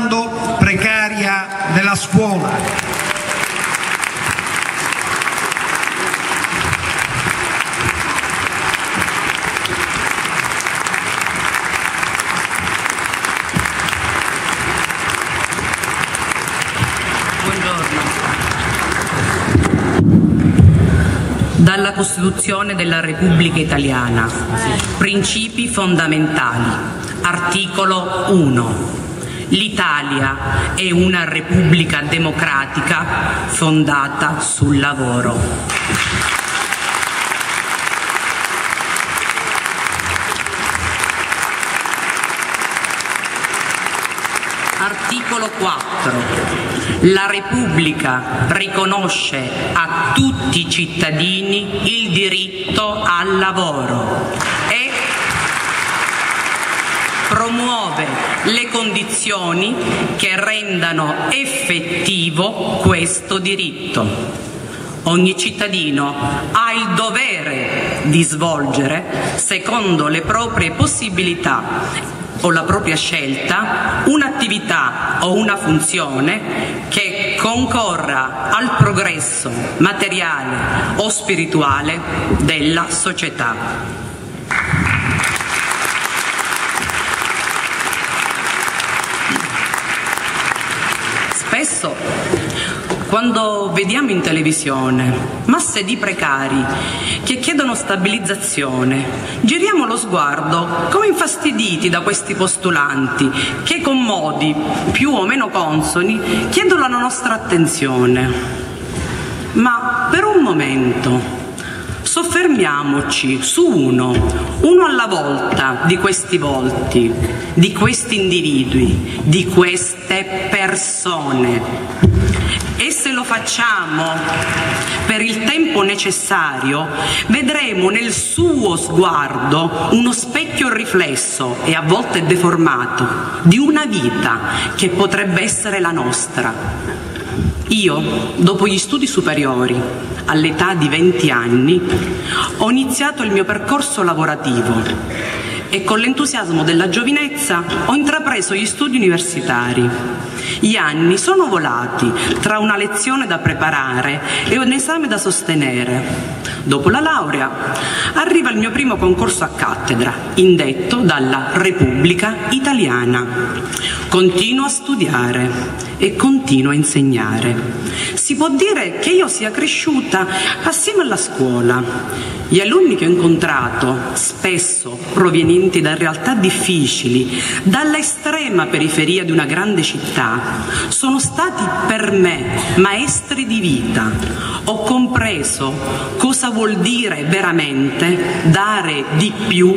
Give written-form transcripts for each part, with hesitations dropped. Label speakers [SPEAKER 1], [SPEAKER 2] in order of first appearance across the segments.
[SPEAKER 1] altrettanto precaria della scuola.
[SPEAKER 2] Dalla Costituzione della Repubblica Italiana. Principi fondamentali. Articolo 1. L'Italia è una Repubblica democratica fondata sul lavoro. Articolo 4. La Repubblica riconosce a tutti i cittadini il diritto al lavoro e promuove le condizioni che rendano effettivo questo diritto. Ogni cittadino ha il dovere di svolgere, secondo le proprie possibilità o la propria scelta, un'attività o una funzione che concorra al progresso materiale o spirituale della società. Spesso, quando vediamo in televisione masse di precari che chiedono stabilizzazione, giriamo lo sguardo come infastiditi da questi postulanti che con modi più o meno consoni chiedono la nostra attenzione. Ma per un momento soffermiamoci su uno alla volta di questi volti, di questi individui, di queste persone. E se lo facciamo per il tempo necessario, vedremo nel suo sguardo uno specchio riflesso e a volte deformato di una vita che potrebbe essere la nostra. Io, dopo gli studi superiori, all'età di 20 anni, ho iniziato il mio percorso lavorativo e con l'entusiasmo della giovinezza ho intrapreso gli studi universitari. Gli anni sono volati tra una lezione da preparare e un esame da sostenere. Dopo la laurea arriva il mio primo concorso a cattedra, indetto dalla Repubblica Italiana. Continuo a studiare e continuo a insegnare. Si può dire che io sia cresciuta assieme alla scuola. Gli alunni che ho incontrato, spesso provenienti da realtà difficili, dalla estrema periferia di una grande città, sono stati per me maestri di vita. Ho compreso cosa vuol dire veramente dare di più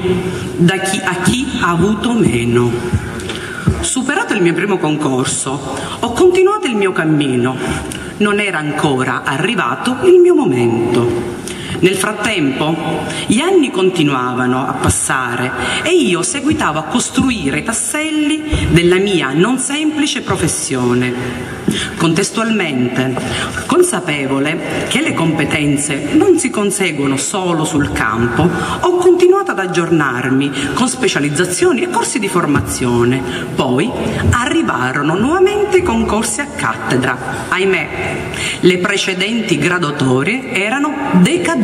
[SPEAKER 2] a chi ha avuto meno. Superato il mio primo concorso, ho continuato il mio cammino. Non era ancora arrivato il mio momento. Nel frattempo gli anni continuavano a passare e io seguitavo a costruire i tasselli della mia non semplice professione. Contestualmente, consapevole che le competenze non si conseguono solo sul campo, ho continuato ad aggiornarmi con specializzazioni e corsi di formazione. Poi arrivarono nuovamente i concorsi a cattedra. Ahimè, le precedenti graduatorie erano decadute.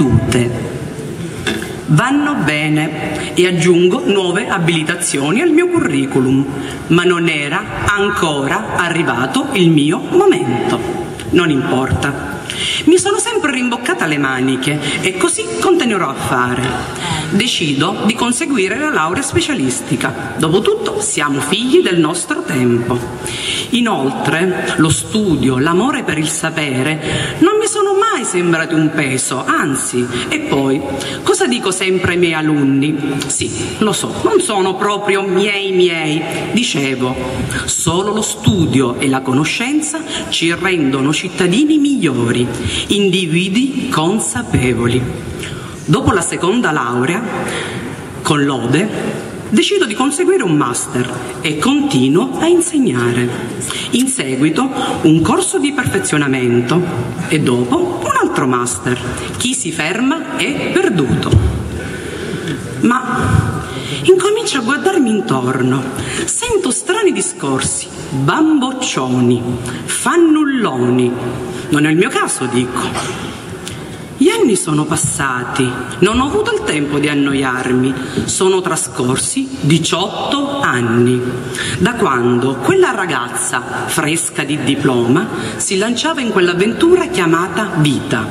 [SPEAKER 2] Vanno bene e aggiungo nuove abilitazioni al mio curriculum, ma non era ancora arrivato il mio momento. Non importa. Mi sono sempre rimboccata le maniche e così continuerò a fare. Decido di conseguire la laurea specialistica. Dopotutto siamo figli del nostro tempo. Inoltre, lo studio, l'amore per il sapere non mi sono mai sembrati un peso, anzi. E poi, cosa dico sempre ai miei alunni? Sì, lo so, non sono proprio miei. Dicevo, solo lo studio e la conoscenza ci rendono cittadini migliori, individui consapevoli. Dopo la seconda laurea, con lode, decido di conseguire un master e continuo a insegnare. In seguito un corso di perfezionamento e dopo un altro master. Chi si ferma è perduto. Ma Incomincio a guardarmi intorno, sento strani discorsi, bamboccioni, fannulloni. Non è il mio caso, dico. Gli anni sono passati, non ho avuto il tempo di annoiarmi, sono trascorsi 18 anni, da quando quella ragazza, fresca di diploma, si lanciava in quell'avventura chiamata vita.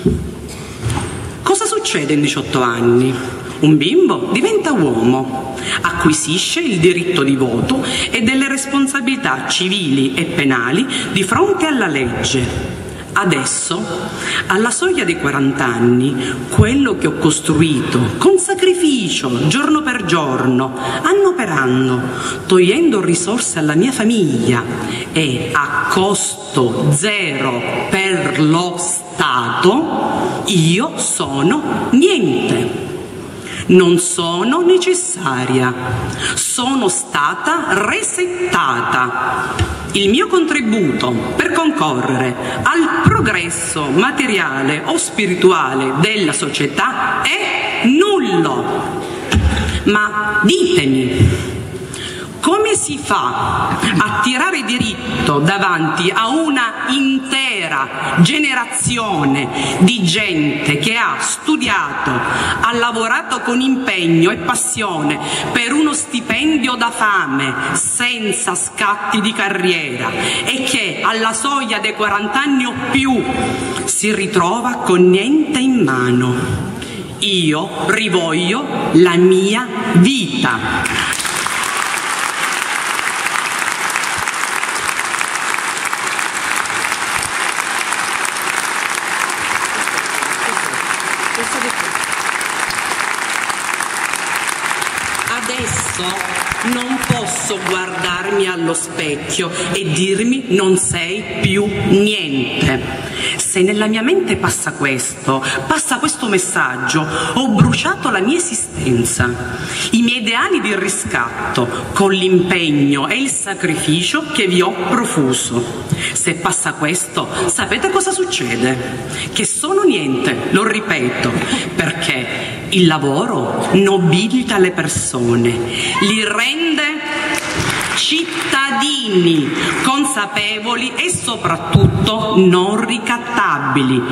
[SPEAKER 2] Cosa succede in 18 anni? Un bimbo diventa uomo, acquisisce il diritto di voto e delle responsabilità civili e penali di fronte alla legge. Adesso, alla soglia dei 40 anni, quello che ho costruito con sacrificio, giorno per giorno, anno per anno, togliendo risorse alla mia famiglia e a costo zero per lo Stato, io sono niente. Non sono necessaria, sono stata resettata. Il mio contributo per concorrere al progresso materiale o spirituale della società è nullo. Ma ditemi, come si fa a tirare diritto davanti a una intera generazione di gente che ha studiato, ha lavorato con impegno e passione per uno stipendio da fame, senza scatti di carriera, e che alla soglia dei 40 anni o più si ritrova con niente in mano? Io rivoglio la mia vita. Adesso non posso guardarmi allo specchio e dirmi non sei più niente. Se nella mia mente passa questo messaggio, ho bruciato la mia esistenza, i miei ideali di riscatto, con l'impegno e il sacrificio che vi ho profuso. Se passa questo, sapete cosa succede? Che sono niente, lo ripeto, perché il lavoro nobilita le persone, li rende cittadini consapevoli e soprattutto non ricattabili.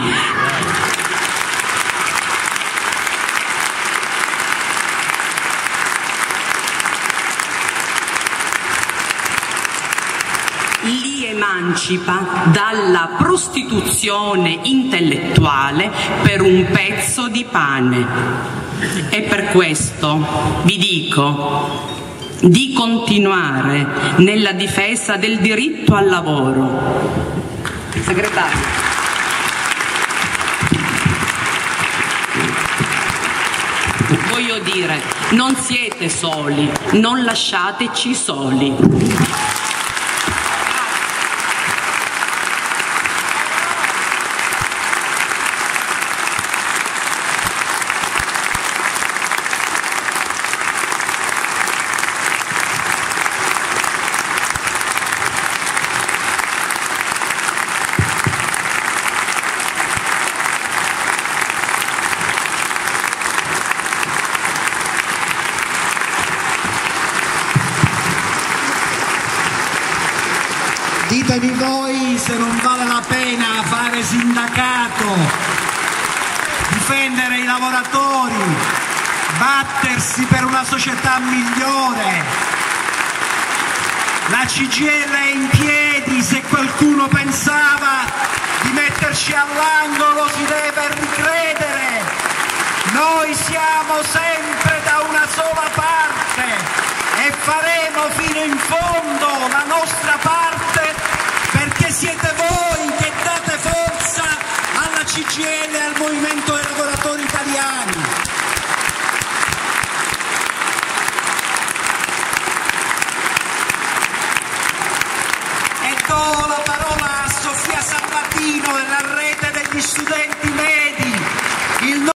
[SPEAKER 2] Li emancipa dalla prostituzione intellettuale per un pezzo di pane. E per questo vi dico di continuare nella difesa del diritto al lavoro. Segretario. Voglio dire, non siete soli, non lasciateci soli.
[SPEAKER 1] Ditemi voi se non vale la pena fare sindacato, difendere i lavoratori, battersi per una società migliore. La CGIL è in piedi, se qualcuno pensava di metterci all'angolo si deve ricredere. Noi siamo sempre da una sola parte e faremo fino in fondo la nostra parte, perché siete voi che date forza alla CGIL e al movimento